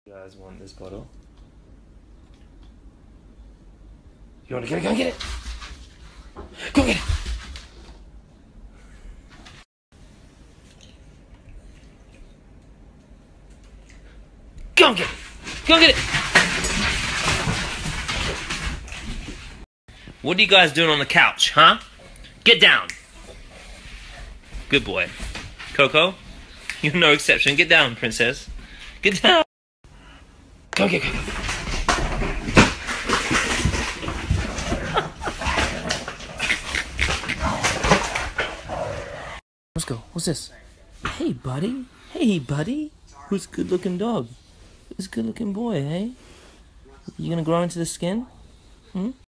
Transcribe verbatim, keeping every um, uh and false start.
You guys want this bottle? You want to get it? Go get it! Go get it! Go get it! Go get it! What are you guys doing on the couch, huh? Get down! Good boy. Coco, you're no exception. Get down, princess. Get down! Go get Coco. Let's go. What's this? Hey, buddy. Hey, buddy. Who's a good-looking dog? Who's a good-looking boy, hey? You gonna grow into the skin? Hmm?